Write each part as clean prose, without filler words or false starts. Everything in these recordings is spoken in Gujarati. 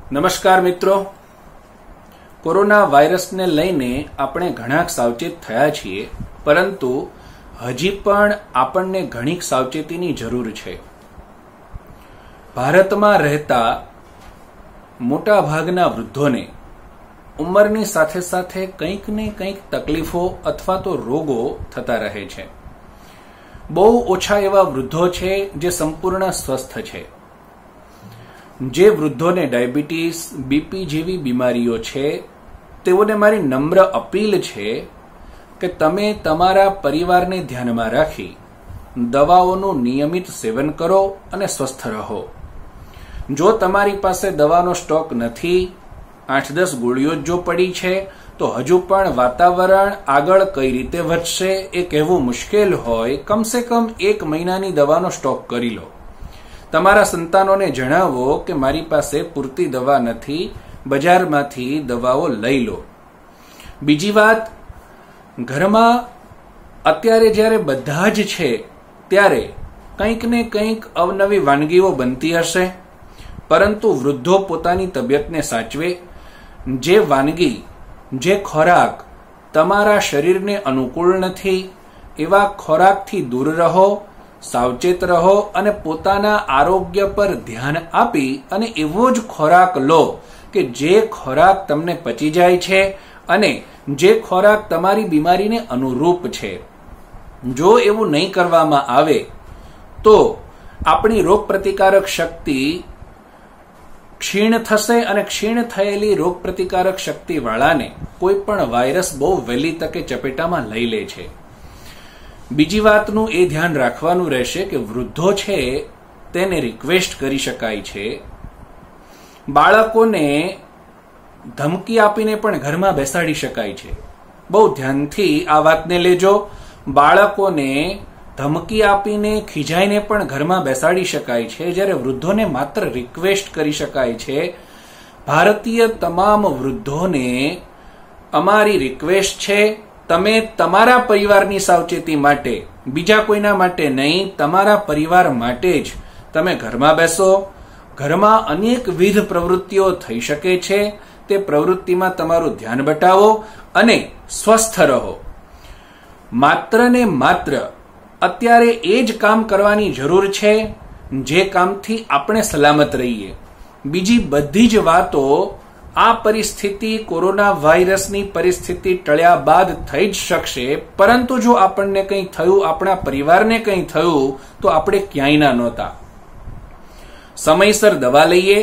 નમસ્કાર મિત્રો, કોરોના વાયરસને લઈને આપણે ઘણા સાવચેત થયા છીએ, પરંતુ હજી પણ આપણને ઘણી સાવચેતીની જરૂર છે. ભારતમાં રહેતા મોટા ભાગના વૃદ્ધોને ઉંમરની સાથે સાથે કંઈક ને કંઈક તકલીફો અથવા તો રોગો થતા રહે છે. બહુ ઓછા એવા વૃદ્ધો છે જે સંપૂર્ણ સ્વસ્થ છે. જે વૃદ્ધોને ડાયાબિટીસ, બીપી જેવી બીમારીઓ છે, તેઓને મારી નમ્ર અપીલ છે કે તમે તમારા પરિવારને ધ્યાનમાં રાખી દવાઓનું નિયમિત સેવન કરો અને સ્વસ્થ રહો. જો તમારી પાસે દવાનો સ્ટોક નથી, 8-10 ગોળીઓ જો પડી છે, તો હજુ પણ વાતાવરણ આગળ કઈ રીતે વધશે એ કહેવું મુશ્કેલ હોય, કમસે કમ 1 મહિનાની દવાનો સ્ટોક કરી લો. તમારા સંતાનોને જણાવો કે મારી પાસે પૂરતી દવા નથી, બજારમાંથી દવાઓ લઈ લો. બીજી વાત, ઘરમાં અત્યારે જ્યારે બધા જ છે ત્યારે કંઈક ને કંઈક અવનવી વાનગીઓ બનતી હશે, પરંતુ વૃદ્ધો પોતાની તબિયતને સાચવે. જે વાનગી, જે ખોરાક તમારા શરીરને અનુકૂળ નથી, એવા ખોરાકથી દૂર રહો, સાવચેત રહો અને પોતાના આરોગ્ય પર ધ્યાન આપી અને એવો જ ખોરાક લો કે જે ખોરાક તમને પચી જાય છે અને જે ખોરાક તમારી બીમારીને અનુરૂપ છે. જો એવું નહીં કરવામાં આવે તો આપણી રોગપ્રતિકારક શક્તિ ક્ષીણ થશે અને ક્ષીણ થયેલી રોગપ્રતિકારક શક્તિવાળાને કોઈ પણ વાયરસ બહુ વહેલી તકે ચપેટામાં લઈ લે છે. બીજી વાતનું એ ધ્યાન રાખવાનું રહેશે કે વૃદ્ધો છે તેને રિક્વેસ્ટ કરી શકાય છે. બાળકોને ધમકી આપીને પણ ઘરમાં બેસાડી શકાય છે. બહુ ધ્યાનથી આ વાતને લેજો. બાળકોને ધમકી આપીને ખીજાઈને પણ ઘરમાં બેસાડી શકાય છે, જ્યારે વૃદ્ધોને માત્ર રિક્વેસ્ટ કરી શકાય છે. ભારતીય તમામ વૃદ્ધોને અમારી રિક્વેસ્ટ છે, તમે તમારા પરિવારની સાવચેતી માટે, બીજા કોઈના માટે નહીં, તમારા પરિવાર માટે જ તમે ઘરમાં બેસો. ઘરમાં અનેકવિધ પ્રવૃત્તિઓ થઈ શકે છે, તે પ્રવૃત્તિમાં તમારું ધ્યાન બતાવો અને સ્વસ્થ રહો. માત્ર ને માત્ર અત્યારે એ જ કામ કરવાની જરૂર છે જે કામથી આપણે સલામત રહીએ. બીજી બધી જ વાતો આ પરિસ્થિતિ, કોરોના વાયરસની પરિસ્થિતિ ટળ્યા બાદ થઈ જ શકશે, પરંતુ જો આપણને કંઈ થયું, આપણા પરિવારને કંઈ થયું, તો આપણે ક્યાંય ના નહોતા. સમયસર દવા લઈએ,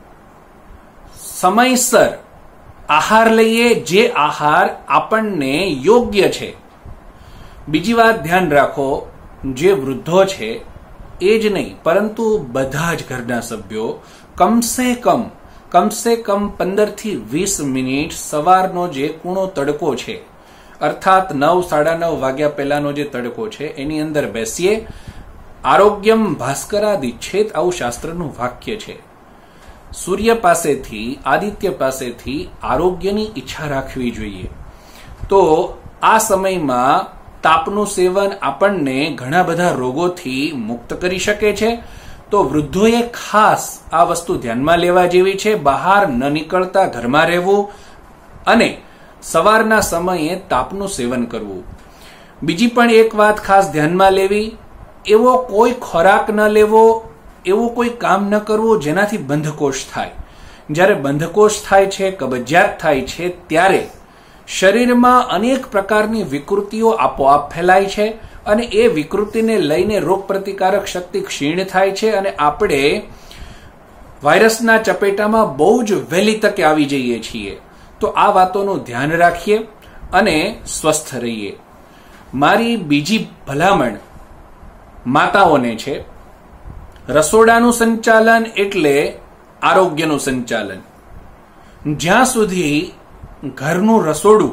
સમયસર આહાર લઈએ, જે આહાર આપણને યોગ્ય છે. બીજી વાત ધ્યાન રાખો, જે વૃદ્ધો છે એ જ નહીં, પરંતુ બધા જ ઘરના સભ્યો કમસે કમ 15 થી 20 મિનિટ સવારનો જે કૂણો તડકો છે, અર્થાત 9-9:30 વાગ્યા પહેલાનો જે તડકો છે, એની અંદર બેસીએ. આરોગ્યમ ભાસ્કરાદિચ્છેત, આવું શાસ્ત્રનું વાક્ય છે. સૂર્ય પાસેથી, આદિત્ય પાસેથી આરોગ્યની ઈચ્છા રાખવી જોઈએ. તો આ સમયમાં તાપનું સેવન આપણને ઘણા બધા રોગોથી મુક્ત કરી શકે છે. તો વૃદ્ધોએ ખાસ આ વસ્તુ ધ્યાનમાં લેવા જેવી છે. બહાર ન નીકળતા ઘરમાં રહેવું અને સવારના સમયે તાપનું સેવન કરવું. બીજી પણ એક વાત ખાસ ધ્યાનમાં લેવી, એવો કોઈ ખોરાક ન લેવો, એવું કોઈ કામ ન કરવું જેનાથી બંધકોષ થાય. જ્યારે બંધકોષ થાય છે, કબજિયાત થાય છે, ત્યારે શરીરમાં અનેક પ્રકારની વિકૃતિઓ આપોઆપ ફેલાય છે અને એ વિકૃતિને લઈને રોગપ્રતિકારક શક્તિ ક્ષીણ થાય છે અને આપણે વાયરસના ચપેટામાં બહુ જ વહેલી તકે આવી જઈએ છીએ. તો આ વાતોનું ધ્યાન રાખીએ અને સ્વસ્થ રહીએ. મારી બીજી ભલામણ માતાઓને છે, રસોડાનું સંચાલન એટલે આરોગ્યનું સંચાલન. જ્યાં સુધી ઘરનું રસોડું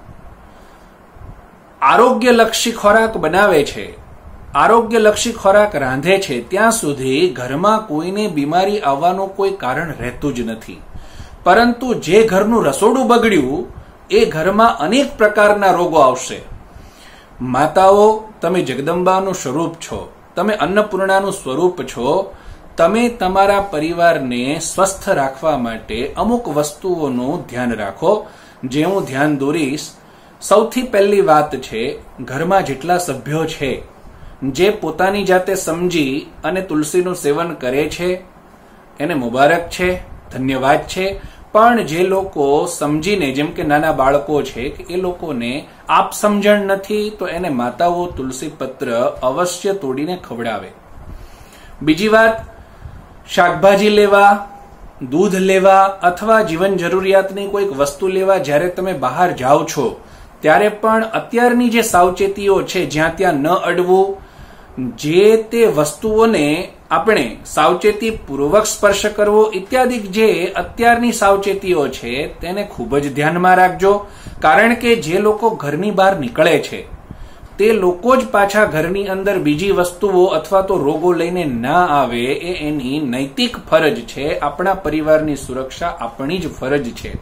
આરોગ્યલક્ષી ખોરાક બનાવે છે, આરોગ્યલક્ષી ખોરાક રાંધે છે, ત્યાં સુધી ઘરમાં કોઈને બીમારી આવવાનું કોઈ કારણ રહેતું જ નથી. પરંતુ જે ઘરનું રસોડું બગડ્યું, એ ઘરમાં અનેક પ્રકારના રોગો આવશે. માતાઓ, તમે જગદંબાનું સ્વરૂપ છો, તમે અન્નપૂર્ણાનું સ્વરૂપ છો. તમે તમારા પરિવારને સ્વસ્થ રાખવા માટે અમુક વસ્તુઓનું ધ્યાન રાખો. જે હું ધ્યાન દોરીશ, સૌથી પહેલી વાત છે, ઘરમાં જેટલા સભ્યો છે જે પોતાની જાતે સમજી અને તુલસીનું સેવન કરે છે એને મુબારક છે, ધન્યવાદ છે. પણ જે લોકો સમજીને, જેમ કે નાના બાળકો છે, કે એ લોકોને આપ સમજણ નથી, તો એને માતાઓ તુલસી પત્ર અવશ્ય તોડીને ખવડાવે. બીજી વાત, શાકભાજી લેવા, દૂધ લેવા અથવા જીવન જરૂરિયાતની કોઈક વસ્તુ લેવા જ્યારે તમે બહાર જાઓ છો ત્યારે પણ અત્યારની જે સાવચેતીઓ છે, જ્યાં ત્યાં ન અડવું, જે તે વસ્તુઓને આપણે સાવચેતી પૂર્વક સ્પર્શ કરવો ઇત્યાદિ જે અત્યારની સાવચેતીઓ છે તેને ખૂબ જ ધ્યાનમાં રાખજો. કારણ કે જે લોકો ઘરની બહાર નીકળે છે તે લોકો જ પાછા ઘરની અંદર બીજી વસ્તુઓ અથવા તો રોગો લઈને ના આવે, એ એની નૈતિક ફરજ છે. આપણા પરિવારની સુરક્ષા આપણી જ ફરજ છે.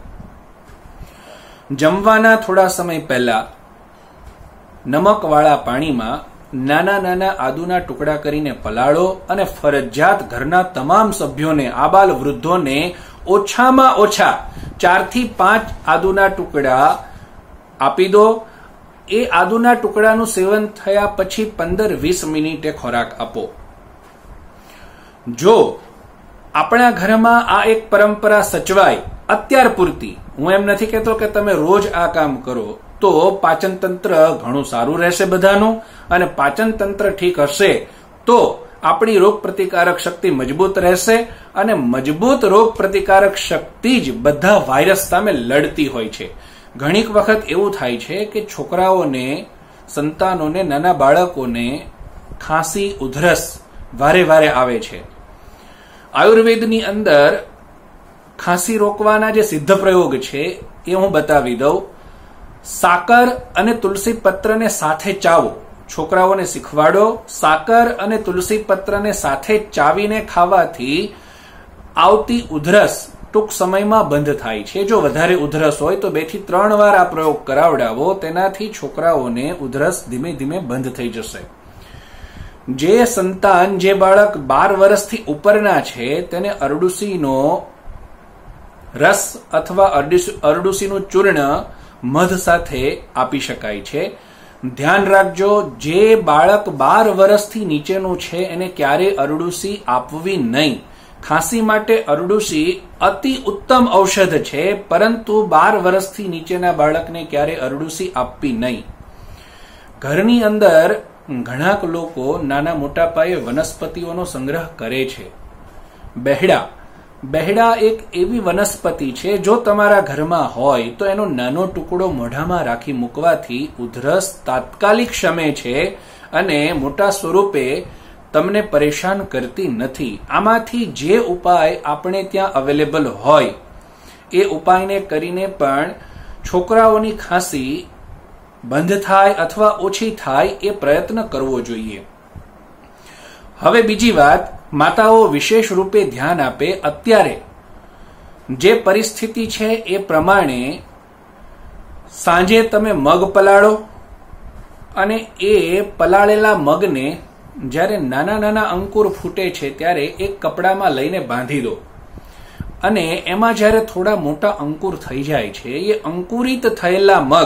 જમવાના થોડા સમય પહેલા નમકવાળા પાણીમાં નાના નાના આદુના ટુકડા કરીને પલાળો અને ફરજિયાત ઘરના તમામ સભ્યોને, આબાલ વૃદ્ધોને ઓછામાં ઓછા 4 થી 5 આદુના ટુકડા આપી દો. એ આદુના ટુકડાનું સેવન થયા પછી 15-20 મિનિટે ખોરાક આપો. જો આપણા ઘરમાં આ એક પરંપરા સચવાય અત્યાર પૂરતી, હું એમ નથી કહેતો કે તમે રોજ આ કામ કરો, તો પાચન તંત્ર ઘણું સારું રહેશે બધાનું, અને પાચન તંત્ર ઠીક હશે તો આપણી રોગ પ્રતિકારક શક્તિ મજબૂત રહેશે, અને મજબૂત રોગ પ્રતિકારક શક્તિ જ બધા વાયરસ સામે લડતી હોય છે. ઘણીક વખત એવું થાય છે કે છોકરાઓને, સંતાનોને, નાના બાળકોને ખાંસી, ઉધરસ વારે વારે આવે છે. આયુર્વેદની અંદર ખાંસી રોકવાના જે સિદ્ધ પ્રયોગ છે એ હું બતાવી દઉં. સાકર અને તુલસી પત્રને સાથે ચાવો. છોકરાઓને શીખવાડો, સાકર અને તુલસી પત્રને સાથે ચાવીને ખાવાથી આવતી ઉધરસ ટૂંક સમયમાં બંધ થાય છે. જો વધારે ઉધરસ હોય તો 2 થી 3 વાર આ પ્રયોગ કરાવડાવો, તેનાથી છોકરાઓને ઉધરસ ધીમે ધીમે બંધ થઈ જશે. જે સંતાન, જે બાળક 12 વર્ષથી ઉપરના છે તેને અરડુસીનો રસ અથવા અરડુસીનું ચૂર્ણ મધ સાથે આપી શકાય છે. ધ્યાન રાખજો, જે બાળક 12 વર્ષથી નીચેનું છે એને ક્યારે અરડુસી આપવી નહીં. ખાંસી માટે અરડુસી અતિ ઉત્તમ ઔષધ છે, પરંતુ 12 વર્ષથી નીચેના બાળકને ક્યારે અરડુસી આપવી નહીં. ઘરની અંદર ઘણા લોકો નાના મોટા પાયે વનસ્પતિઓનો સંગ્રહ કરે છે. બહેડા એક એવી વનસ્પતિ છે, જો તમારા ઘરમાં હોય તો એનો નાનો ટુકડો મોઢામાં રાખી મૂકવાથી ઉધરસ તાત્કાલિક શમે છે અને મોટા સ્વરૂપે તમને પરેશાન કરતી નથી. આમાંથી જે ઉપાય આપણે ત્યાં અવેલેબલ હોય એ ઉપાયને કરીને પણ છોકરાઓની ખાંસી બંધ થાય અથવા ઓછી થાય એ પ્રયત્ન કરવો જોઈએ. હવે બીજી વાત, માતાઓ વિશેષ રૂપે ધ્યાન આપે. અત્યારે જે પરિસ્થિતિ છે એ પ્રમાણે સાંજે તમે મગ પલાળો અને એ પલાળેલા મગને જ્યારે નાના નાના અંકુર ફૂટે છે ત્યારે એક કપડામાં લઈને બાંધી દો, અને એમાં જ્યારે થોડા મોટા અંકુર થઈ જાય છે, એ અંકુરિત થયેલા મગ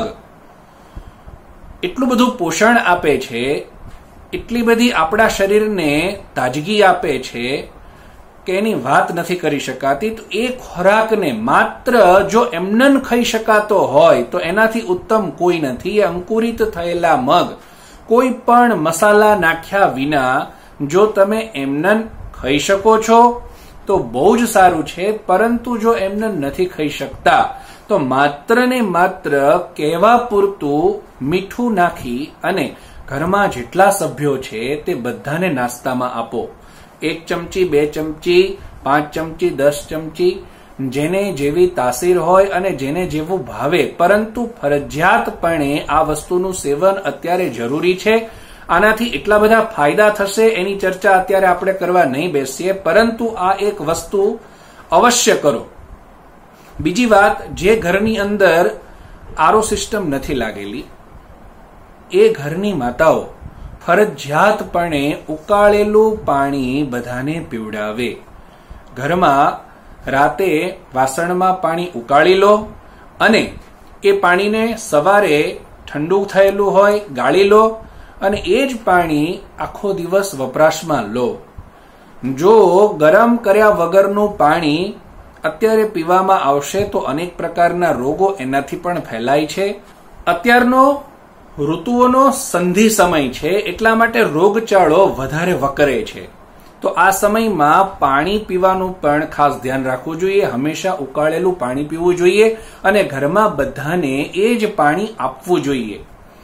એટલું બધું પોષણ આપે છે, એટલી બધી આપણા શરીરને તાજગી આપે છે કે એની વાત નથી કરી શકાતી. તો એ ખોરાકને માત્ર જો એમનેમ ખાઈ શકાતો હોય તો એનાથી ઉત્તમ કોઈ નથી. એ અંકુરિત થયેલા મગ કોઈ પણ મસાલા નાખ્યા વિના જો તમે એમનેમ ખાઈ શકો છો તો બહુ જ સારું છે, પરંતુ જો એમનેમ નથી ખાઈ શકતા તો માત્ર ને માત્ર કહેવા પૂરતું મીઠું નાખી અને ઘરમાં જેટલા સભ્યો છે તે બધાને નાસ્તામાં આપો. 1 ચમચી, 2 ચમચી, 5 ચમચી, 10 ચમચી, જેને જેવી તાસીર હોય અને જેને જેવું ભાવે, પરંતુ ફરજિયાતપણે આ વસ્તુનું સેવન અત્યારે જરૂરી છે. આનાથી એટલા બધા ફાયદા થશે એની ચર્ચા અત્યારે આપણે કરવા નહીં બેસીએ, પરંતુ આ એક વસ્તુ અવશ્ય કરો. બીજી વાત, જે ઘરની અંદર આરઓ સિસ્ટમ નથી લાગેલી એ ઘરની માતાઓ ફરજિયાતપણે ઉકાળેલું પાણી બધાને પીવડાવે. ઘરમાં રાતે વાસણમાં પાણી ઉકાળી લો અને એ પાણીને સવારે ઠંડુ થયેલું હોય ગાળી લો અને એ જ પાણી આખો દિવસ વપરાશમાં લો. જો ગરમ કર્યા વગરનું પાણી અત્યારે પીવામાં આવશે તો અનેક પ્રકારના રોગો એનાથી પણ ફેલાય છે. અત્યારનો ઋતુઓનો સંધિ સમય છે, એટલા માટે રોગચાળો વધારે વકરે છે. તો આ સમયમાં પાણી પીવાનું પણ ખાસ ધ્યાન રાખવું જોઈએ. હંમેશા ઉકાળેલું પાણી પીવું જોઈએ અને ઘરમાં બધાને એ જ પાણી આપવું જોઈએ.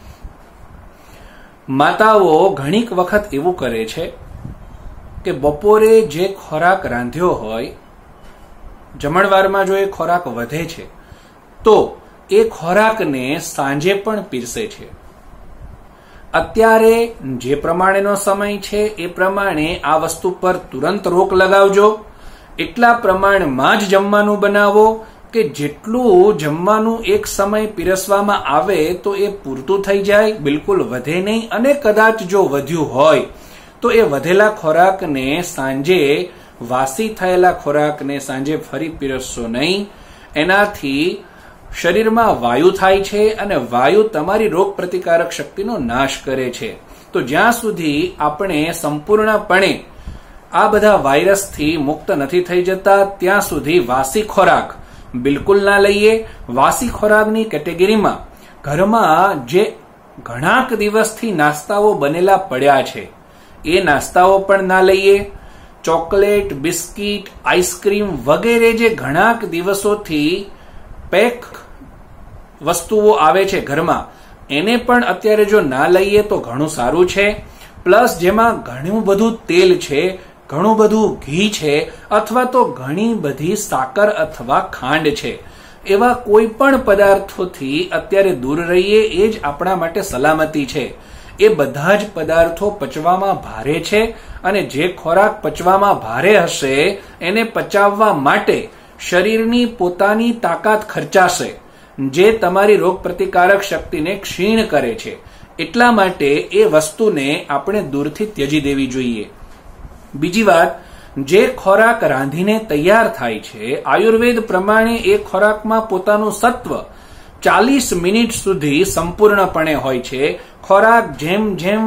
માતાઓ ઘણીક વખત એવું કરે છે કે બપોરે જે ખોરાક રાંધ્યો હોય, જમણવારમાં જો એ ખોરાક વધે છે તો એ ખોરાકને સાંજે પણ પીરસે છે. અત્યારે જે પ્રમાણેનો સમય છે એ પ્રમાણે આ વસ્તુ પર તુરંત રોક લગાવજો. એટલા પ્રમાણમાં જ જમવાનું બનાવો કે જેટલું જમવાનું એક સમય પીરસવામાં આવે તો એ પૂરતું થઈ જાય, બિલકુલ વધે નહીં. અને કદાચ જો વધ્યું હોય તો એ વધેલા ખોરાકને સાંજે, વાસી થયેલા ખોરાકને સાંજે ફરી પીરસશો નહીં. એનાથી શરીરમાં વાયુ થાય છે અને વાયુ તમારી રોગ પ્રતિકારક શક્તિનો નાશ કરે છે. તો જ્યાં સુધી આપણે સંપૂર્ણપણે આ બધા વાયરસથી મુક્ત નથી થઈ જતા ત્યાં સુધી વાસી ખોરાક બિલકુલ ના લઈએ. વાસી ખોરાકની કેટેગરીમાં ઘરમાં જે ઘણાક દિવસથી નાસ્તાઓ બનેલા પડ્યા છે એ નાસ્તાઓ પણ ના લઈએ. ચોકલેટ, બિસ્કીટ, આઈસ્ક્રીમ વગેરે જે ઘણાક દિવસોથી પેક વસ્તુઓ આવે છે ઘરમાં, એને પણ અત્યારે જો ના લઈએ તો ઘણું સારું છે. પ્લસ જેમાં ઘણું બધું તેલ છે, ઘણું બધું ઘી છે અથવા તો ઘણી બધી સાકર અથવા ખાંડ છે, એવા કોઈ પણ પદાર્થોથી અત્યારે દૂર રહીએ એ જ આપણા માટે સલામતી છે. એ બધા જ પદાર્થો પચવામાં ભારે છે અને જે ખોરાક પચવામાં ભારે હશે એને પચાવવા માટે શરીરની પોતાની તાકાત ખર્ચાશે, જે તમારી રોગ પ્રતિકારક શક્તિને ક્ષીણ કરે છે. એટલા માટે એ વસ્તુને આપણે દૂરથી ત્યજી દેવી જોઈએ. બીજી વાત, જે ખોરાક રાંધીને તૈયાર થાય છે, આયુર્વેદ પ્રમાણે એ ખોરાકમાં પોતાનું સત્વ 40 મિનિટ સુધી સંપૂર્ણપણે હોય છે. ખોરાક જેમ જેમ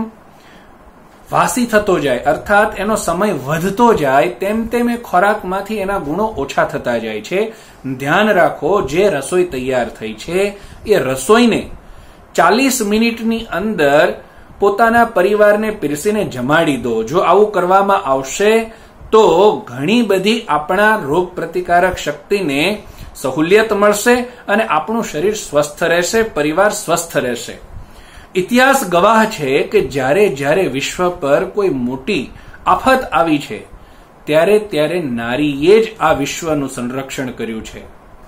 વાસી થતો જાય, અર્થાત એનો સમય વધતો જાય, તેમ તેમ એ ખોરાકમાંથી એના ગુણો ઓછા થતા જાય છે. ધ્યાન રાખો, જે રસોઈ તૈયાર થઈ છે એ રસોઈને 40 મિનિટની અંદર પોતાના પરિવારને પીરસીને જમાડી દો. જો આવું કરવામાં આવશે તો ઘણી બધી આપણા રોગ પ્રતિકારક શક્તિને સહુલિયત મળશે અને આપણું શરીર સ્વસ્થ રહેશે, પરિવાર સ્વસ્થ રહેશે. ઇતિહાસ ગવાહ છે કે જ્યારે જ્યારે વિશ્વ પર કોઈ મોટી આફત આવી છે ત્યારે ત્યારે નારીએ જ આ વિશ્વનું સંરક્ષણ કર્યું છે.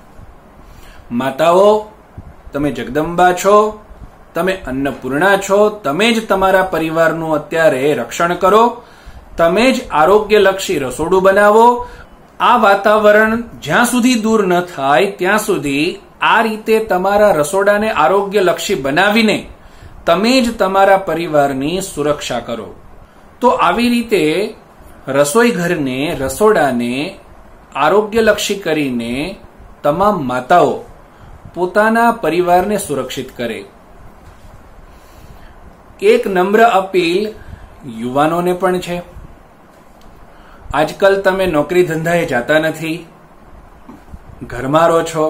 માતાઓ, તમે જગદંબા છો, તમે અન્નપૂર્ણા છો, તમે જ તમારા પરિવારનું અત્યારે રક્ષણ કરો, તમે જ આરોગ્યલક્ષી રસોડું બનાવો. આ વાતાવરણ જ્યાં સુધી દૂર ન થાય ત્યાં સુધી આ રીતે તમારા રસોડાને આરોગ્યલક્ષી બનાવીને તમે જ તમારા પરિવારની સુરક્ષા કરો. તો આવી રીતે રસોઈ ઘરને, રસોડાને આરોગ્યલક્ષી કરીને તમામ માતાઓ પોતાના પરિવારને સુરક્ષિત કરે. એક નમ્ર અપીલ યુવાનોને પણ છે. આજકાલ તમે નોકરી ધંધાએ જતા નથી, ઘરમાં રહો છો,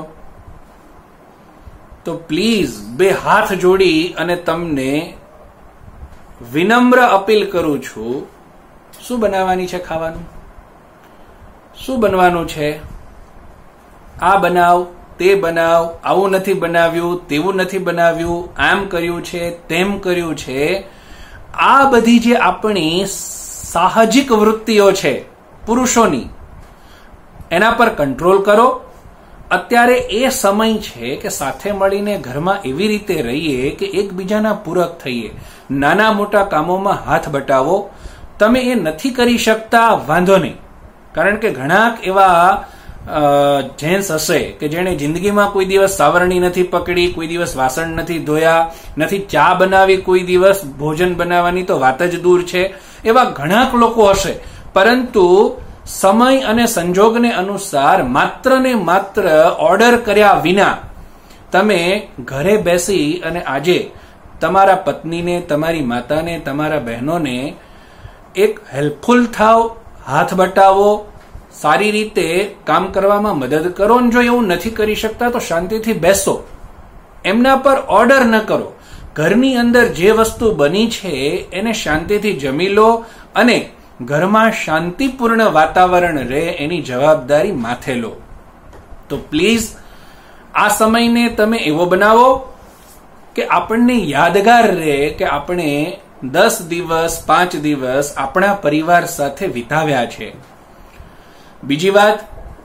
તો પ્લીઝ બે હાથ જોડી અને તમને વિનમ્ર અપીલ કરું છું, શું બનાવવાની છે ખાવાનું? શું બનવાનું છે? આ બનાવ, તે બનાવ, આવું નથી બનાવ્યું, તેવું નથી બનાવ્યું, આમ કર્યું છે, તેમ કર્યું છે. આ બધી જે આપણી સાહજિક વૃત્તિઓ છે પુરુષોની, એના પર કંટ્રોલ કરો. અત્યારે એ સમય છે કે સાથે મળીને ઘરમાં એવી રીતે રહીએ કે એકબીજાના પૂરક થઈએ, નાના મોટા કામોમાં હાથ બટાવો. તમે એ નથી કરી શકતા, વાંધો નહીં, કારણ કે ઘણા એવા જેન્ટ્સ હશે કે જેણે જિંદગીમાં કોઈ દિવસ સાવરણી નથી પકડી, કોઈ દિવસ વાસણ નથી ધોયા, નથી ચા બનાવી, કોઈ દિવસ ભોજન બનાવવાની તો વાત જ દૂર છે, એવા ઘણા લોકો હશે. પરંતુ સમય અને સંજોગને અનુસાર માત્ર ને માત્ર ઓર્ડર કર્યા વિના તમે ઘરે બેસી અને આજે તમારા પત્નીને, તમારી માતાને, તમારા બહેનોને એક હેલ્પફુલ થાવ, હાથ બટાવો, સારી રીતે કામ કરવામાં મદદ કરો. જો એવું નથી કરી શકતા તો શાંતિથી બેસો, એમના પર ઓર્ડર ન કરો. ઘરની અંદર જે વસ્તુ બની છે એને શાંતિથી જમી લો અને ઘરમાં શાંતિપૂર્ણ વાતાવરણ રહે એની જવાબદારી માથે લો. તો પ્લીઝ આ સમયને તમે એવો બનાવો કે આપણને યાદગાર રહે કે આપણે 10 દિવસ 5 દિવસ આપણા પરિવાર સાથે વિતાવ્યા છે. બીજી વાત,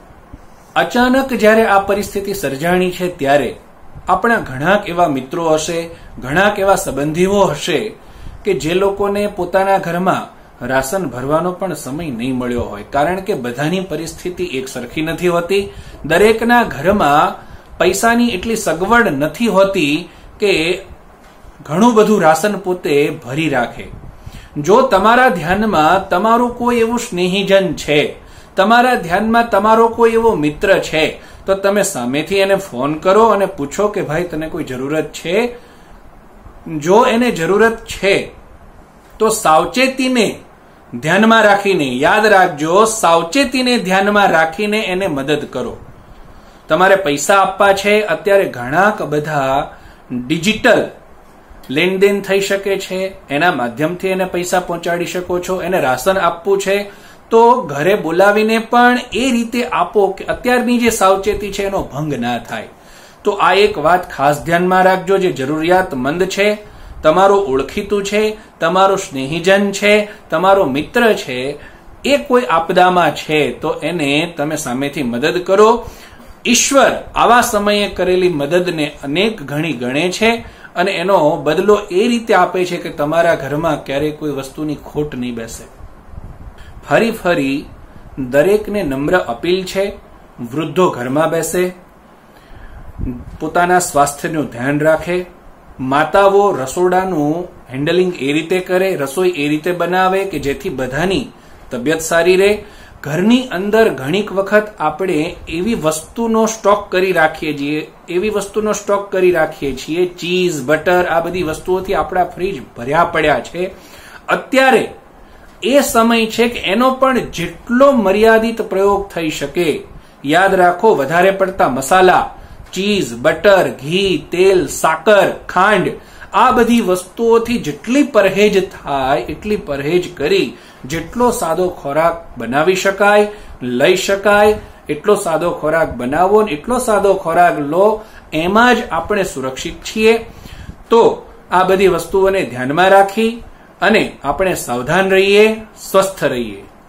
અચાનક જ્યારે આ પરિસ્થિતિ સર્જાણી છે ત્યારે આપણા ઘણાક એવા મિત્રો હશે, ઘણાક એવા સંબંધીઓ હશે કે જે લોકોને પોતાના ઘરમાં રાશન ભરવાનો પણ સમય નહીં મળ્યો હોય. કારણ કે બધાની પરિસ્થિતિ એક સરખી નથી હોતી. દરેકના ઘરમાં પૈસાની એટલી સગવડ નથી હોતી કે ઘણું બધું રાશન પોતે ભરી રાખે. જો તમારા ધ્યાનમાં તમારું કોઈ એવું સ્નેહીજન છે, તમારા ધ્યાનમાં તમારો કોઈ એવો મિત્ર છે, તો તમે સામેથી એને ફોન કરો અને પૂછો કે ભાઈ તને કોઈ જરૂરત છે. જો એને જરૂરત છે તો સાવચેતીને ધ્યાનમાં રાખીને, યાદ રાખજો, સાવચેતીને ધ્યાનમાં રાખીને એને મદદ કરો. તમારે પૈસા આપવા છે, અત્યારે ઘણા બધા ડિજિટલ લેનદેન થઈ શકે છે, એના માધ્યમથી એને પૈસા પહોંચાડી શકો છો. એને રાશન આપવું છે તો ઘરે બોલાવીને પણ એ રીતે આપો કે અત્યારની જે સાવચેતી છે એનો ભંગ ના થાય. તો આ એક વાત ખાસ ધ્યાનમાં રાખજો. જે જરૂરિયાતમંદ છે, તમારો ઓળખીતું છે, તમારો સ્નેહીજન છે, તમારો મિત્ર છે, એ કોઈ આપદામાં છે તો એને તમે સામેથી મદદ કરો. ઈશ્વર આવા સમયે કરેલી મદદને અનેક ગણી ગણે છે અને એનો બદલો એ રીતે આપે છે કે તમારા ઘરમાં ક્યારેય કોઈ વસ્તુની ખોટ નહીં બેસે. ફરી દરેકને નમ્ર અપીલ છે, વૃદ્ધો ઘરમાં બેસે, પોતાના સ્વાસ્થ્યનું ધ્યાન રાખે, માતાઓ રસોડાનું હેન્ડલિંગ એ રીતે કરે, રસોઈ એ રીતે બનાવે કે જેથી બધાની તબિયત સારી રહે. ઘરની અંદર ઘણીક વખત આપણે એવી વસ્તુનો સ્ટોક કરી રાખીએ છીએ, ચીઝ, બટર, આ બધી વસ્તુઓથી આપણા ફ્રીજ ભર્યા પડ્યા છે. અત્યારે એ સમય છે કે એનો પણ જેટલો મર્યાદિત પ્રયોગ થઈ શકે. યાદ રાખો, વધારે પડતા મસાલા, ચીઝ, બટર, ઘી, તેલ, સાકર, ખાંડ, આ બધી વસ્તુઓથી જેટલી પરહેજ થાય એટલી પરહેજ કરી જેટલો સાદો ખોરાક બનાવી શકાય, લઈ શકાય, એટલો સાદો ખોરાક બનાવો, એટલો સાદો ખોરાક લો. એમાં જ આપણે સુરક્ષિત છીએ. તો આ બધી વસ્તુઓને ધ્યાનમાં રાખી અને આપણે સાવધાન રહીએ, સ્વસ્થ રહીએ.